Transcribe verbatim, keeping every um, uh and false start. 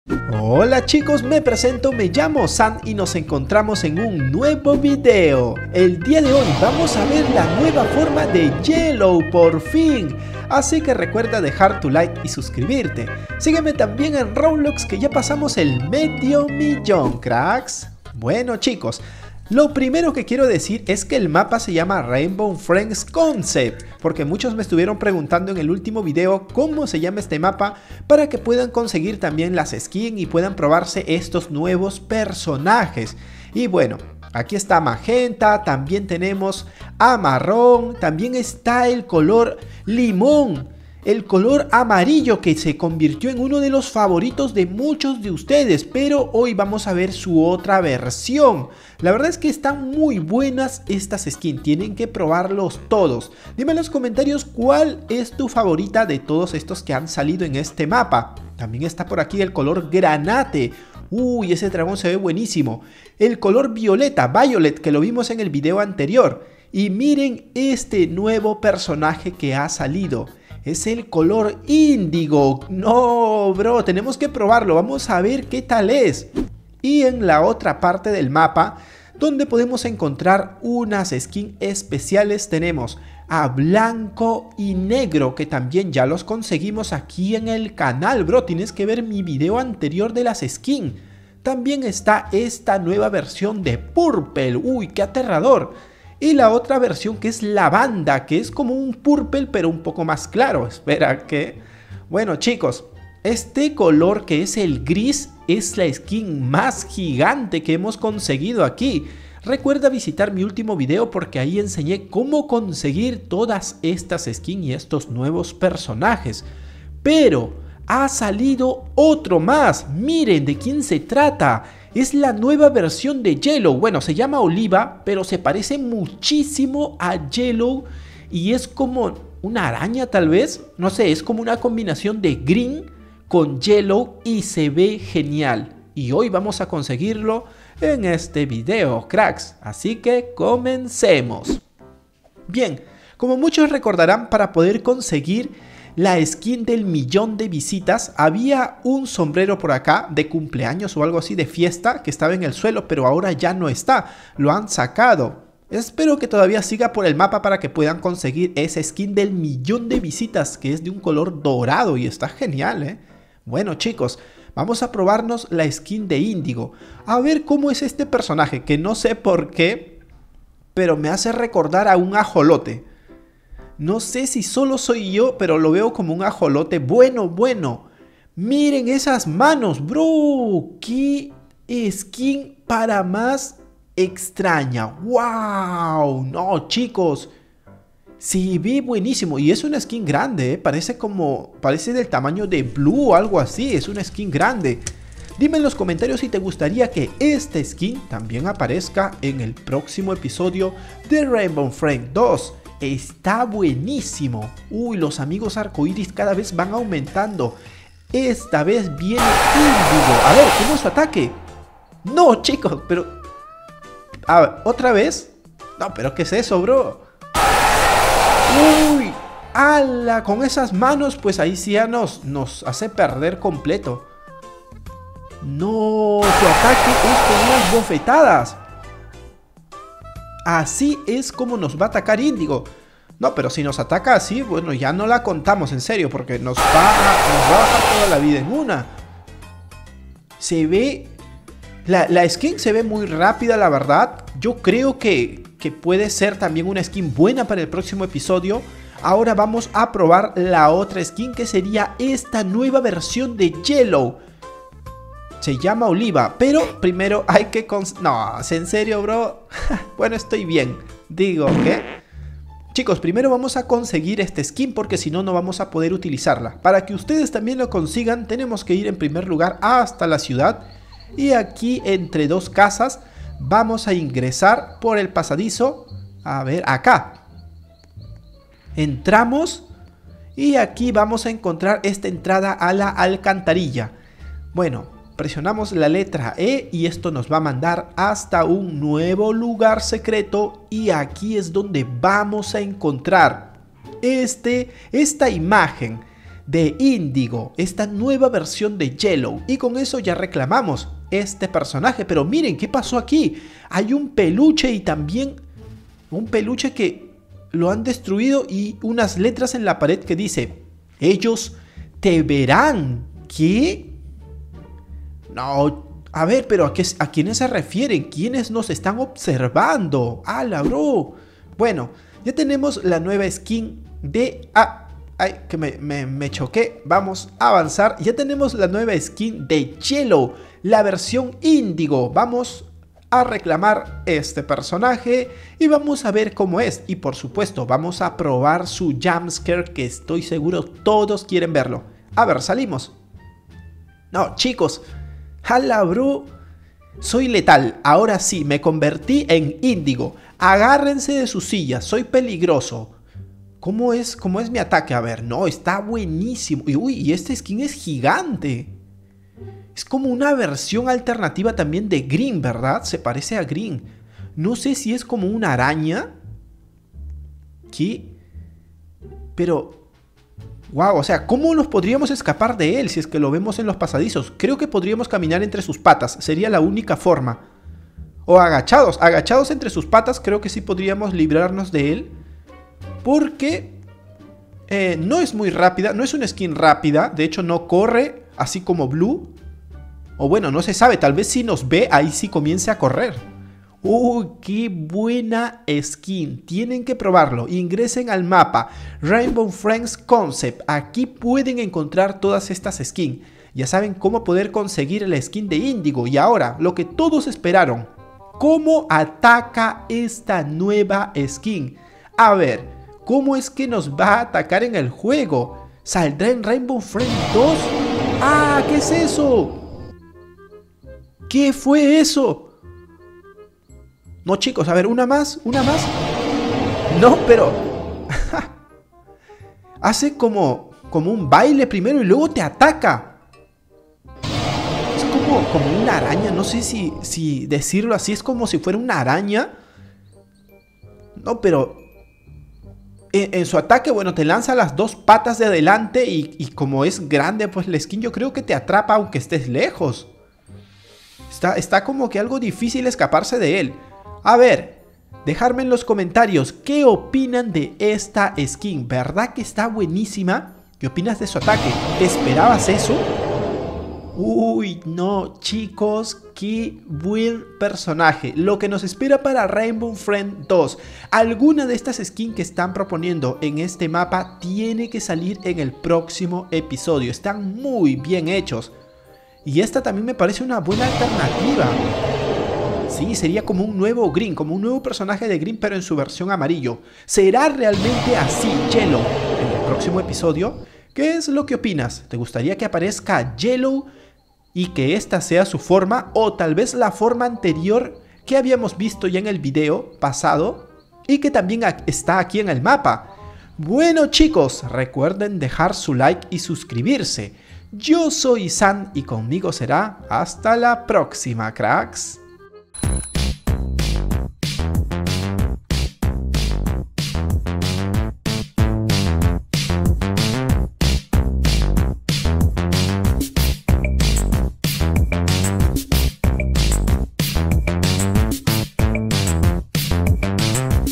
Hola chicos, me presento, me llamo San y nos encontramos en un nuevo video. El día de hoy vamos a ver la nueva forma de Yellow por fin. Así que recuerda dejar tu like y suscribirte. Sígueme también en Roblox que ya pasamos el medio millón, cracks. Bueno chicos, lo primero que quiero decir es que el mapa se llama Rainbow Friends Concept, porque muchos me estuvieron preguntando en el último video cómo se llama este mapa para que puedan conseguir también las skins y puedan probarse estos nuevos personajes. Y bueno, aquí está magenta, también tenemos a marrón, también está el color limón. El color amarillo que se convirtió en uno de los favoritos de muchos de ustedes, pero hoy vamos a ver su otra versión. La verdad es que están muy buenas estas skins, tienen que probarlos todos. Dime en los comentarios cuál es tu favorita de todos estos que han salido en este mapa. También está por aquí el color granate. Uy, ese dragón se ve buenísimo. El color violeta, Violet, que lo vimos en el video anterior. Y miren este nuevo personaje que ha salido. Es el color índigo. No, bro, tenemos que probarlo. Vamos a ver qué tal es. Y en la otra parte del mapa, donde podemos encontrar unas skins especiales, tenemos a blanco y negro, que también ya los conseguimos aquí en el canal, bro. Tienes que ver mi video anterior de las skins. También está esta nueva versión de purple. Uy, qué aterrador. Y la otra versión que es lavanda, que es como un purple pero un poco más claro. Espera que... Bueno chicos, este color que es el gris es la skin más gigante que hemos conseguido aquí. Recuerda visitar mi último video porque ahí enseñé cómo conseguir todas estas skins y estos nuevos personajes. Pero ha salido otro más. Miren de quién se trata. Es la nueva versión de Yellow. Bueno, se llama Oliva, pero se parece muchísimo a Yellow. Y es como una araña tal vez. No sé, es como una combinación de Green con Yellow y se ve genial. Y hoy vamos a conseguirlo en este video, cracks. Así que comencemos. Bien, como muchos recordarán, para poder conseguir la skin del millón de visitas, había un sombrero por acá de cumpleaños o algo así, de fiesta, que estaba en el suelo, pero ahora ya no está, lo han sacado. Espero que todavía siga por el mapa para que puedan conseguir esa skin del millón de visitas, que es de un color dorado y está genial, ¿eh? Bueno chicos, vamos a probarnos la skin de Índigo, a ver cómo es este personaje, que no sé por qué, pero me hace recordar a un ajolote. No sé si solo soy yo, pero lo veo como un ajolote. Bueno, bueno. Miren esas manos, bro. Qué skin para más extraña. ¡Wow! No, chicos. Sí, vi buenísimo. Y es una skin grande, ¿eh? Parece como... Parece del tamaño de Blue o algo así. Es una skin grande. Dime en los comentarios si te gustaría que esta skin también aparezca en el próximo episodio de Rainbow Friends dos. Está buenísimo. Uy, los amigos arcoíris cada vez van aumentando. Esta vez viene Índigo. A ver, ¿cómo es su ataque? No, chicos, pero... A ver, ¿otra vez? No, pero ¿qué es eso, bro? Uy, ala, con esas manos, pues ahí sí ya nos, nos hace perder completo. No, su ataque es con unas bofetadas. Así es como nos va a atacar Índigo. No, pero si nos ataca así, bueno, ya no la contamos, en serio, porque nos va a, nos va a bajar toda la vida en una. Se ve... La, la skin se ve muy rápida, la verdad. Yo creo que, que puede ser también una skin buena para el próximo episodio. Ahora vamos a probar la otra skin, que sería esta nueva versión de Yellow. Se llama Oliva, pero primero hay que... No, ¿en serio, bro? Bueno, estoy bien. Digo, ¿qué? Chicos, primero vamos a conseguir este skin porque si no, no vamos a poder utilizarla. Para que ustedes también lo consigan, tenemos que ir en primer lugar hasta la ciudad. Y aquí, entre dos casas, vamos a ingresar por el pasadizo. A ver, acá. Entramos y aquí vamos a encontrar esta entrada a la alcantarilla. Bueno... Presionamos la letra E y esto nos va a mandar hasta un nuevo lugar secreto y aquí es donde vamos a encontrar este, esta imagen de Índigo, esta nueva versión de Yellow. Y con eso ya reclamamos este personaje. Pero miren, ¿qué pasó aquí? Hay un peluche y también un peluche que lo han destruido y unas letras en la pared que dice: ellos te verán. ¿Qué? No, a ver, pero ¿a, qué, ¿a quiénes se refieren? ¿Quiénes nos están observando? ¡Hala, bro! Bueno, ya tenemos la nueva skin de... Ah, ay, que me, me, me choqué. Vamos a avanzar. Ya tenemos la nueva skin de Yellow, la versión Índigo. Vamos a reclamar este personaje y vamos a ver cómo es. Y por supuesto, vamos a probar su jumpscare, que estoy seguro todos quieren verlo. A ver, salimos. No, chicos. ¡Hala, bro! Soy letal. Ahora sí, me convertí en Índigo. Agárrense de sus sillas. Soy peligroso. ¿Cómo es, cómo es mi ataque? A ver, no, está buenísimo. Y, uy, y este skin es gigante. Es como una versión alternativa también de Green, ¿verdad? Se parece a Green. No sé si es como una araña. ¿Qué? Pero... wow, o sea, ¿cómo nos podríamos escapar de él si es que lo vemos en los pasadizos? Creo que podríamos caminar entre sus patas, sería la única forma. O agachados, agachados entre sus patas, creo que sí podríamos librarnos de él. Porque eh, no es muy rápida, no es una skin rápida, de hecho no corre así como Blue. O bueno, no se sabe, tal vez si nos ve, ahí sí comience a correr. ¡Uy, qué buena skin! Tienen que probarlo. Ingresen al mapa Rainbow Friends Concept. Aquí pueden encontrar todas estas skins. Ya saben cómo poder conseguir la skin de Índigo. Y ahora, lo que todos esperaron. ¿Cómo ataca esta nueva skin? A ver, ¿cómo es que nos va a atacar en el juego? ¿Saldrá en Rainbow Friends dos? ¡Ah! ¿Qué es eso? ¿Qué fue eso? No, chicos, a ver, una más, una más. No, pero... hace como, como un baile primero y luego te ataca. Es como, como una araña, no sé si, si decirlo así. Es como si fuera una araña. No, pero... En, en su ataque, bueno, te lanza las dos patas de adelante y, y como es grande, pues la skin yo creo que te atrapa aunque estés lejos. Está, está como que algo difícil escaparse de él. A ver, dejadme en los comentarios qué opinan de esta skin. ¿Verdad que está buenísima? ¿Qué opinas de su ataque? ¿Esperabas eso? Uy, no, chicos, qué buen personaje. Lo que nos espera para Rainbow Friends dos. Alguna de estas skins que están proponiendo en este mapa tiene que salir en el próximo episodio. Están muy bien hechos. Y esta también me parece una buena alternativa. Sí, sería como un nuevo Green, como un nuevo personaje de Green, pero en su versión amarillo. ¿Será realmente así Yellow en el próximo episodio? ¿Qué es lo que opinas? ¿Te gustaría que aparezca Yellow y que esta sea su forma? ¿O tal vez la forma anterior que habíamos visto ya en el video pasado y que también está aquí en el mapa? Bueno, chicos, recuerden dejar su like y suscribirse. Yo soy San y conmigo será hasta la próxima, cracks.